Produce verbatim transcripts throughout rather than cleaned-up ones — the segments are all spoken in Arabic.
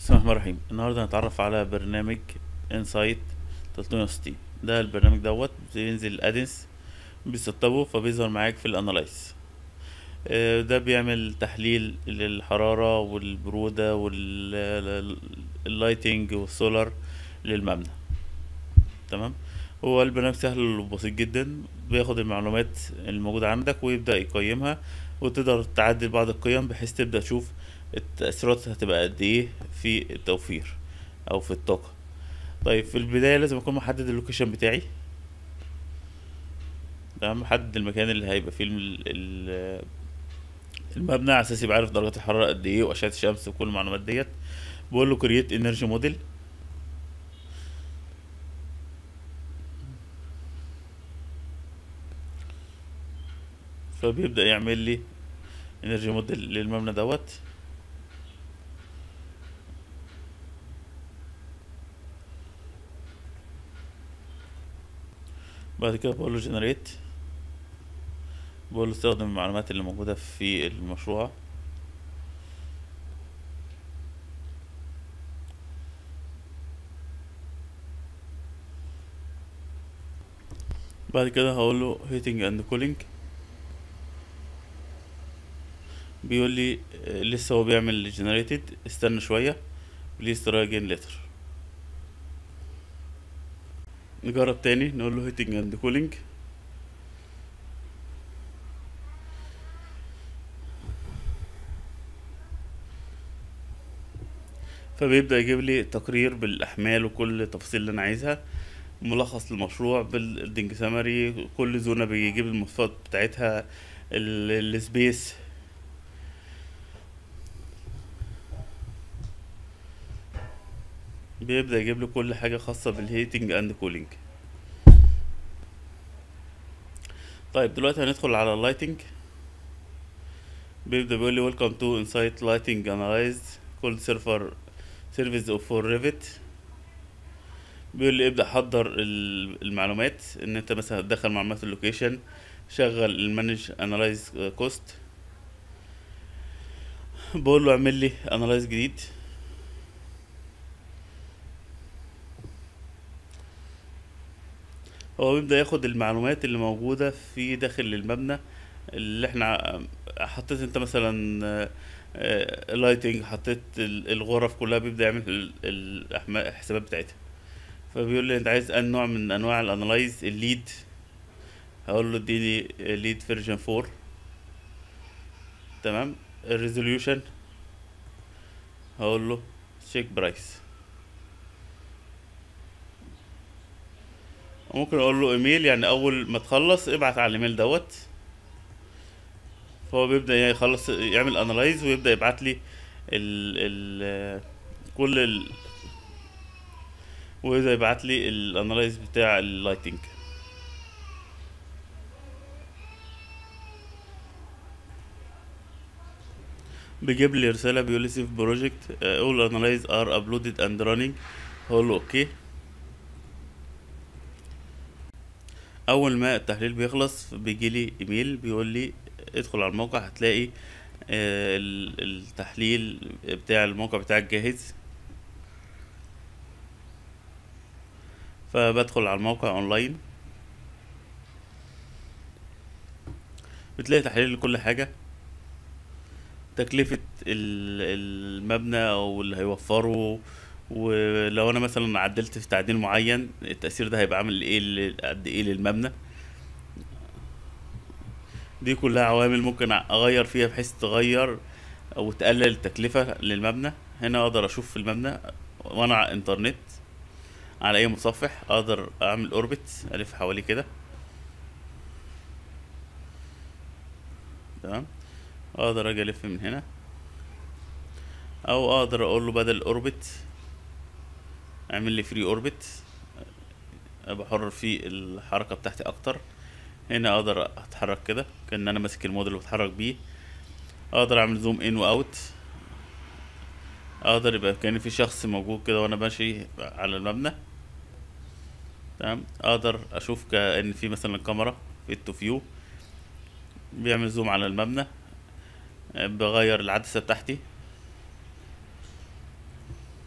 بسم الله الرحمن الرحيم. النهارده هنتعرف على برنامج انسايت تلتمية وستين. ده البرنامج دوت بينزل الادنس بيسطبه فبيظهر معاك في الانالايز. آه، ده بيعمل تحليل للحرارة والبرودة واللايتنج والسولار للمبنى. تمام. هو البرنامج سهل وبسيط جدا، بياخد المعلومات الموجودة عندك ويبدأ يقيمها، وتقدر تعدل بعض القيم بحيث تبدأ تشوف التأثيرات هتبقى قد ايه في التوفير او في الطاقة. طيب في البداية لازم اكون محدد اللوكيشن بتاعي. تمام، محدد المكان اللي هيبقى فيه ال- ال- المبنى على اساس يبقى عارف درجات الحرارة قد ايه واشعة الشمس وكل المعلومات ديت. بقول له كرييت انرجي موديل، فبيبدأ يعمل لي انرجي موديل للمبنى دوت. بعد كده بقول له جنريت، بقول له استخدم المعلومات اللي موجودة في المشروع. بعد كده هقول له heating and cooling. بيقول لي آه، لسه هو بيعمل generated، استنى شوية please try again later. نجرب تاني، نقول له heating and cooling، فبيبدأ يجيب لي تقرير بالأحمال وكل التفاصيل اللي أنا عايزها، ملخص للمشروع بالدنج سمري، كل زونة بيجيب المواصفات بتاعتها، السبيس. بيبدأ يجيب لي كل حاجة خاصة بالهيتنج اند كولينج. طيب دلوقتي هندخل على اللايتنج. بيبدأ بيقول لي ويلكم تو انسايت لايتنج انالايز كل سيرفر سيرفيس اوف فور ريفت. بيقول لي ابدأ حضر ال- المعلومات، ان انت مثلا هتدخل معلومات اللوكيشن، شغل المانج انالايز كوست. بقول له اعمل لي انالايز جديد. هو بيبدأ ياخد المعلومات اللي موجودة في داخل المبنى اللي احنا حطيت انت مثلا لايتنج، حطيت ال- الغرف كلها، بيبدأ يعمل ال- الأحما- الحسابات بتاعتها. فبيقول لي انت عايز ان نوع من انواع الانالايز، الليد. هقول له اديني ليد فيرجن فور. تمام. الريزوليوشن هقول له تشيك برايس. ممكن اقول له ايميل، يعني اول ما تخلص ابعت على الايميل دوت. فهو بيبدأ يخلص يعمل انالايز ويبدأ يبعت لي ال ال كل ال ويبدأ يبعت لي الانالايز بتاع اللايتنج. بيجيب لي رسالة بيقول لي سيف بروجكت all analyze are uploaded and running. هقول له اوكي. اول ما التحليل بيخلص بيجي لي ايميل بيقول لي ادخل على الموقع هتلاقي آه، ال- التحليل بتاع الموقع بتاعك جاهز. فبدخل على الموقع اونلاين، بتلاقي تحليل لكل حاجة، تكلفة ال- المبنى او اللي هيوفره، ولو انا مثلا عدلت في تعديل معين التأثير ده هيبقى عامل ايه ل- قد ايه للمبنى. دي كلها عوامل ممكن اغير فيها بحيث تغير او تقلل التكلفة للمبنى. هنا اقدر اشوف في المبنى وانا على الانترنت على اي متصفح، اقدر اعمل اوربت الف حواليه كده. تمام. اقدر اجي الف من هنا، او اقدر اقول له بدل اوربت اعمل لي فري اوربت، ابقى حر في الحركة بتاعتي اكتر. هنا اقدر اتحرك كده كأن انا ماسك الموديل اللي بتحرك بيه. اقدر اعمل زوم ان واوت، اقدر يبقى كأن في شخص موجود كده وانا ماشي على المبنى. تمام. اقدر اشوف كأن في مثلا كاميرا في التو فيو بيعمل زوم على المبنى. بغير العدسة بتاعتي.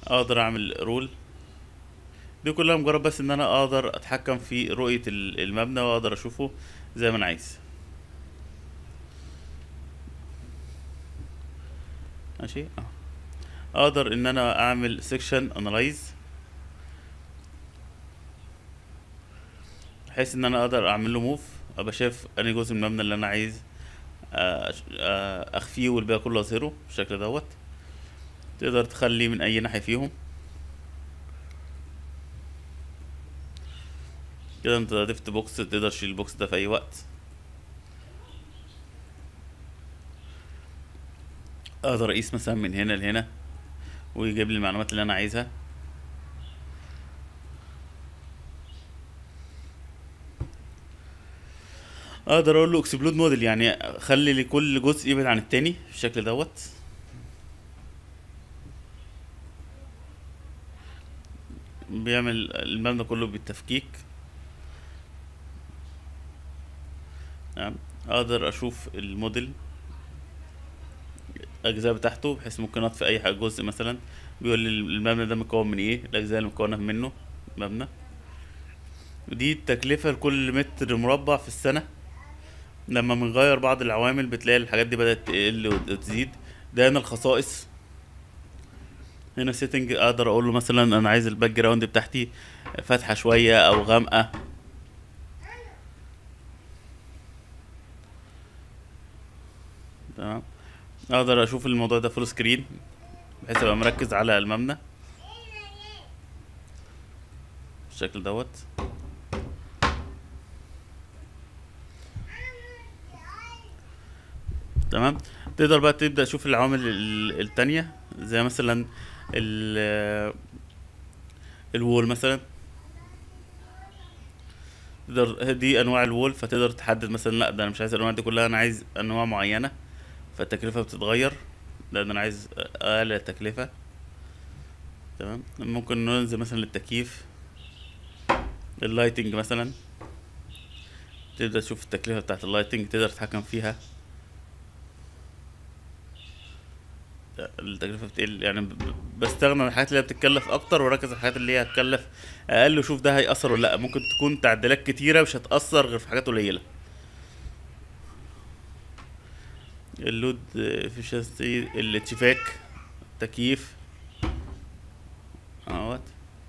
اقدر اعمل رول. دي كلها مجرد بس ان انا اقدر اتحكم في رؤية ال- المبنى واقدر اشوفه زي ما انا عايز. ماشي اه. اقدر ان انا اعمل سيكشن انالايز، بحيث ان انا اقدر اعمل له موف، ابقى شايف انهي جزء من المبنى اللي انا عايز آه، أش- آه، اخفيه والباقي كله اظهره بالشكل دوت. تقدر تخليه من اي ناحية فيهم. كده انت ضفت بوكس، تقدر تشيل البوكس ده في اي وقت. اقدر اقيس مثلا من هنا لهنا ويجيب لي المعلومات اللي انا عايزها. اقدر اقول له اكسبلود موديل، يعني خلي لي كل جزء يبعد عن التاني بالشكل دوت. بيعمل المبنى كله بالتفكيك. تمام. اقدر اشوف الموديل الاجزاء بتاعته، بحيث ممكن اطفي اي حاجه جزء مثلا. بيقول لي المبنى ده مكون من ايه، الاجزاء اللي مكونه منه مبنى. ودي التكلفه لكل متر مربع في السنه. لما بنغير بعض العوامل بتلاقي الحاجات دي بدات تقل وتزيد. ده هنا الخصائص. هنا سيتنج، اقدر اقول له مثلا انا عايز الباك جراوند بتاعتي فاتحه شويه او غامقه. تمام. اقدر اشوف الموضوع ده فول سكرين، بحيث ابقى مركز على المبنى بالشكل دوت. تمام. تقدر بقى تبدأ تشوف العوامل ال- التانية، زي مثلا ال الوول مثلا. تقدر دي انواع الوول، فتقدر تحدد مثلا لا ده انا مش عايز الانواع دي كلها، انا عايز انواع معينة. فالتكلفة بتتغير، لان انا عايز اقل التكلفة. تمام. ممكن ننزل مثلا للتكييف، اللايتنج مثلا. تبدأ تشوف التكلفة بتاعت اللايتنج، تقدر تتحكم فيها. التكلفة بتقل، يعني ب- ب- بستغنى عن الحاجات اللي هي بتتكلف اكتر واركز على الحاجات اللي هي هتكلف اقل، وشوف ده هيأثر ولا لا. ممكن تكون تعديلات كتيرة مش هتأثر غير في حاجات قليلة. اللود افشنسي، الاتشفاك، تكييف اهوت.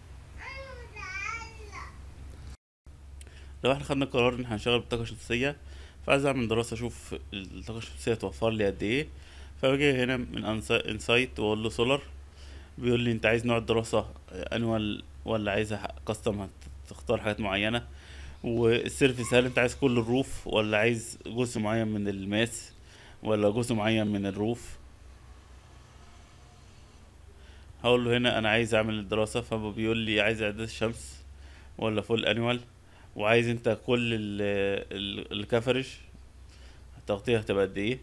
لو احنا خدنا قرار ان احنا هنشتغل بالطاقة الشمسية، فعايز اعمل دراسة اشوف الطاقة الشمسية توفر لي قد ايه. فباجي هنا من انسايت واقول له سولار. بيقول لي انت عايز نوع الدراسة انوال ولا عايزها كاستم، هتختار حاجات معينة. والسيرفيس، هل انت عايز كل الروف ولا عايز جزء معين من الماس ولا جزء معين من الروف. هقول له هنا انا عايز اعمل الدراسة، فبيقول لي عايز اعداد الشمس ولا فول انوال، وعايز انت كل ال ال الكفرج التغطية هتبقى قد ايه،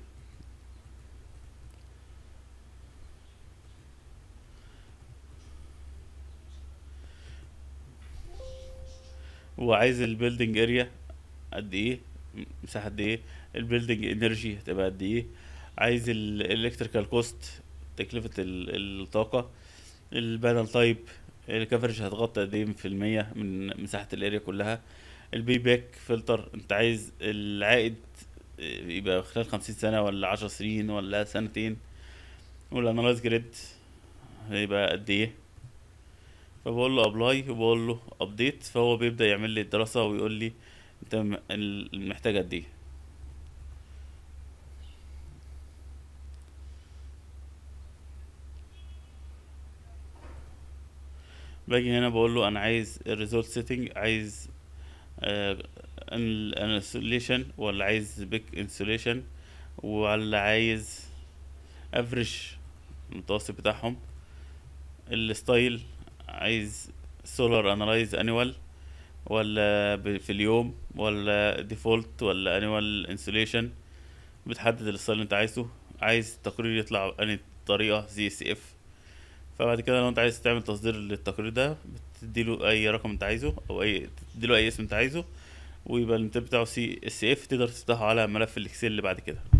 وعايز البيلدينج اريا قد ايه، مساحة قد ايه، البيلدينج انرجي هتبقى قد ايه، عايز الالكتريكال كوست تكلفة ال- الطاقة، البانل تايب الكفرج هتغطي قد ايه في المية من مساحة الاريا كلها، البي باك فلتر انت عايز العائد يبقى خلال خمسين سنة ولا عشر سنين ولا سنتين، والانالايز جريد هيبقى قد ايه. فبقول له ابلاي وبقول له ابديت، فهو بيبدأ يعمل لي الدراسة ويقول لي انت م- ال- محتاج قد ايه. باجي هنا بقول له انا عايز الريزولت سيتنج، عايز انسوليشن ولا عايز بيك انسوليشن، ولا عايز افريج المتوسط بتاعهم، الستايل عايز سولار انالايز انيوال ولا ب- في اليوم ولا ديفولت ولا انيوال انسوليشن. بتحدد الستايل اللي انت عايزه. عايز التقرير يطلع بأنهي طريقة زي سي اف. فبعد كده لو انت عايز تعمل تصدير للتقرير ده، بتديله اي رقم انت عايزه او اي تديله اي اسم انت عايزه، ويبقى الانتاج بتاعه سي اس اف، تقدر تفتحه على ملف الاكسل اللي بعد كده.